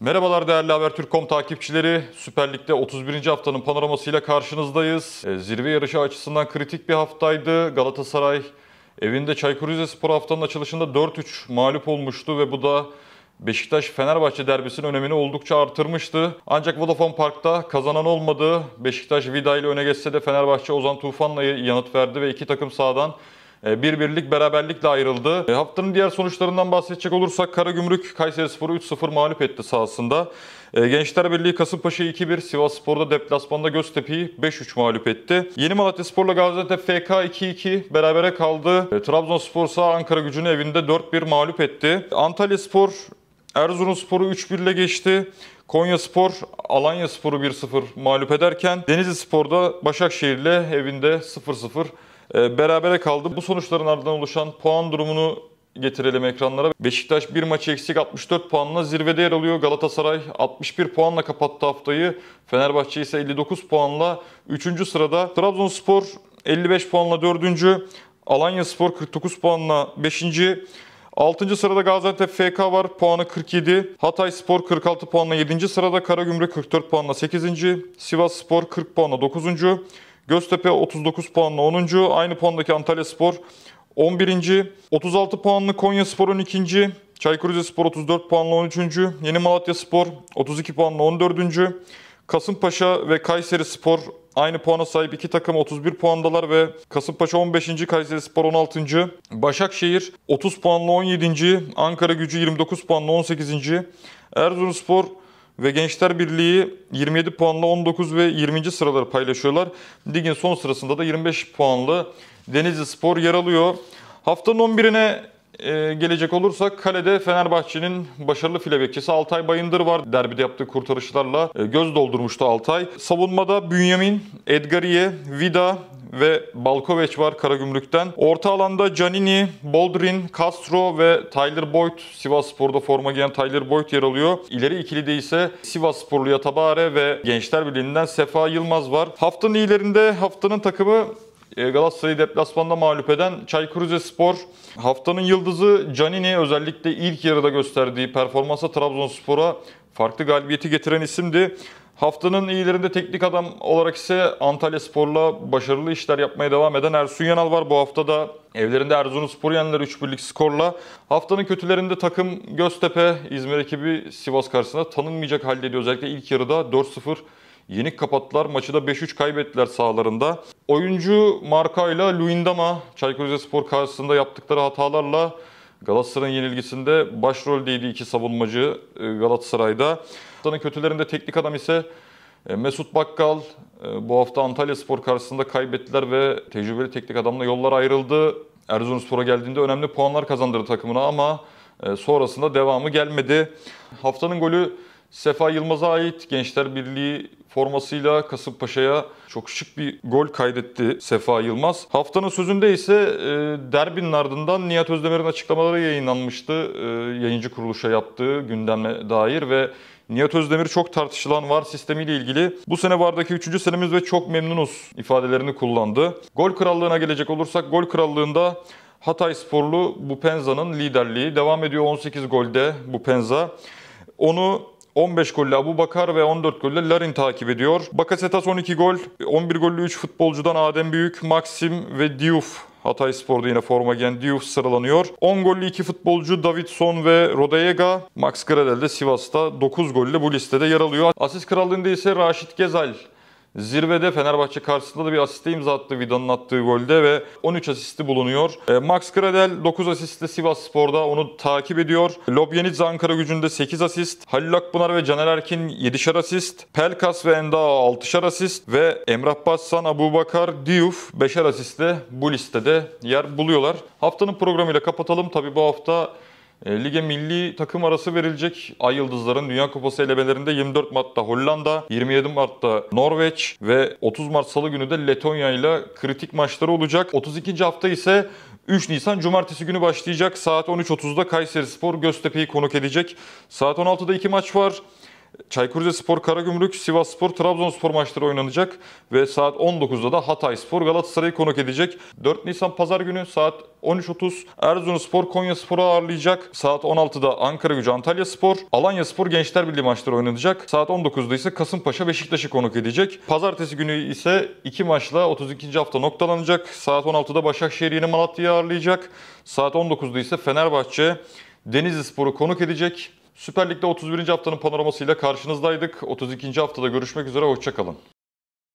Merhabalar değerli Habertürk.com takipçileri. Süper Lig'de 31. haftanın panoramasıyla karşınızdayız. Zirve yarışı açısından kritik bir haftaydı. Galatasaray evinde Çaykur Rizespor haftanın açılışında 4-3 mağlup olmuştu ve bu da Beşiktaş-Fenerbahçe derbisinin önemini oldukça artırmıştı. Ancak Vodafone Park'ta kazanan olmadı. Beşiktaş Vida ile öne geçse de Fenerbahçe Ozan Tufan'la yanıt verdi ve iki takım sahadan bir birlik beraberlikle ayrıldı. Haftanın diğer sonuçlarından bahsedecek olursak Karagümrük Kayserispor'u 3-0 mağlup etti sahasında. Gençler Birliği Kasımpaşa'yı 2-1, Sivasspor'da deplasmanda Göztepe'yi 5-3 mağlup etti. Yeni Malatyaspor'la Gaziantep FK 2-2 berabere kaldı. Trabzonspor ise Ankaragücü'nü evinde 4-1 mağlup etti. Antalyaspor Erzurumspor'u 3-1 ile geçti. Konyaspor Alanyaspor'u 1-0 mağlup ederken Denizlispor'da Başakşehir'le evinde 0-0 berabere kaldı. Bu sonuçların ardından oluşan puan durumunu getirelim ekranlara. Beşiktaş bir maçı eksik 64 puanla zirvede yer alıyor. Galatasaray 61 puanla kapattı haftayı. Fenerbahçe ise 59 puanla 3. sırada. Trabzonspor 55 puanla 4. Alanyaspor 49 puanla 5. 6. sırada Gaziantep FK var. Puanı 47. Hatayspor 46 puanla 7. sırada. Karagümrük 44 puanla 8. Sivasspor 40 puanla 9. Göztepe 39 puanla 10. Aynı puandaki Antalyaspor 11. 36 puanlı Konyaspor 12. Çaykur Rizespor 34 puanla 13. Yeni Malatyaspor 32 puanla 14. Kasımpaşa ve Kayserispor aynı puana sahip iki takım 31 puandalar ve Kasımpaşa 15. Kayserispor 16. Başakşehir 30 puanla 17. Ankaragücü 29 puanla 18. Erzurumspor ve Gençler Birliği 27 puanla 19 ve 20. sıraları paylaşıyorlar. Ligin son sırasında da 25 puanlı Denizlispor yer alıyor. Haftanın 11'ine gelecek olursak kalede Fenerbahçe'nin başarılı file bekçisi Altay Bayındır var. Derbide yaptığı kurtarışlarla göz doldurmuştu Altay. Savunmada Bünyamin, Edgariye, Vida ve Balkoveç var Karagümrük'ten. Orta alanda Canini, Boldrin, Castro ve Tyler Boyd. Sivasspor'da forma giyen Tyler Boyd yer alıyor. İleri ikilide ise Sivassporlu Yatabare ve Gençler Birliği'nden Sefa Yılmaz var. Haftanın iyilerinde haftanın takımı Galatasaray'ı deplasmanda mağlup eden Çaykur Rizespor. Haftanın yıldızı Canini, özellikle ilk yarıda gösterdiği performansa Trabzonspor'a farklı galibiyeti getiren isimdi. Haftanın iyilerinde teknik adam olarak ise Antalyaspor'la başarılı işler yapmaya devam eden Ersun Yanal var. Bu hafta da evlerinde Erzurumspor'u yendiler 3-1'lik skorla. Haftanın kötülerinde takım Göztepe, İzmir ekibi Sivas karşısında tanınmayacak haldeydi. Özellikle ilk yarıda 4-0 yenik kapattılar. Maçı da 5-3 kaybettiler sahalarında. Oyuncu Marka ile Luyendama Çaykur Rizespor karşısında yaptıkları hatalarla Galatasaray'ın yenilgisinde başroldeydi iki savunmacı Galatasaray'da. Haftanın kötülerinde teknik adam ise Mesut Bakkal. Bu hafta Antalyaspor karşısında kaybettiler ve tecrübeli teknik adamla yollar ayrıldı. Erzurumspor'a geldiğinde önemli puanlar kazandırdı takımına ama sonrasında devamı gelmedi. Haftanın golü Sefa Yılmaz'a ait. Gençler Birliği formasıyla Kasımpaşa'ya çok şık bir gol kaydetti Sefa Yılmaz. Haftanın sözünde ise derbinin ardından Nihat Özdemir'in açıklamaları yayınlanmıştı. Yayıncı kuruluşa yaptığı gündeme dair ve Nihat Özdemir çok tartışılan VAR sistemiyle ilgili bu sene VAR'daki 3. senemiz ve çok memnunuz ifadelerini kullandı. Gol krallığına gelecek olursak gol krallığında Hataysporlu Bupenza'nın liderliği devam ediyor. 18 golde Bupenza. Onu 15 golle Abubakar ve 14 golle Larin takip ediyor. Bakasetas 12 gol, 11 gollü 3 futbolcudan Adem Büyük, Maxim ve Diouf. Hatayspor'da yine forma giyen Diouf sıralanıyor. 10 gollü 2 futbolcu Davidson ve Rodallega. Max Gradel de Sivas'ta 9 golle bu listede yer alıyor. Asist krallığında ise Raşit Gezal zirvede. Fenerbahçe karşısında da bir asiste imza attı Vida'nın attığı golde ve 13 asisti bulunuyor. Max Gradel 9 asistle Sivasspor'da onu takip ediyor. Lobyanidze Ankaragücü'nde 8 asist. Halil Akpınar ve Caner Erkin 7'şer asist. Pelkas ve Endao 6'şer asist ve Emrah Başsan, Abubakar, Diouf 5'er asistle bu listede yer buluyorlar. Haftanın programıyla kapatalım. Tabii bu hafta lige milli takım arası verilecek. Ay Yıldızların Dünya Kupası elemelerinde 24 Mart'ta Hollanda, 27 Mart'ta Norveç ve 30 Mart Salı günü de Letonya ile kritik maçları olacak. 32. hafta ise 3 Nisan Cumartesi günü başlayacak. Saat 13.30'da Kayserispor Göztepe'yi konuk edecek. Saat 16'da 2 maç var. Çaykur Rizespor, Karagümrük, Sivasspor, Trabzonspor maçları oynanacak ve saat 19'da da Hatayspor Galatasaray'ı konuk edecek. 4 Nisan Pazar günü saat 13.30 Erzurumspor Konyaspor'u ağırlayacak. Saat 16'da Ankaragücü Antalyaspor, Alanyaspor Gençler Birliği maçları oynanacak. Saat 19'da ise Kasımpaşa Beşiktaş'ı konuk edecek. Pazartesi günü ise 2 maçla 32. hafta noktalanacak. Saat 16'da Başakşehir Yeni Malatya'yı ağırlayacak. Saat 19'da ise Fenerbahçe Denizlispor'u konuk edecek. Süper Lig'de 31. haftanın panoramasıyla karşınızdaydık. 32. haftada görüşmek üzere, hoşça kalın.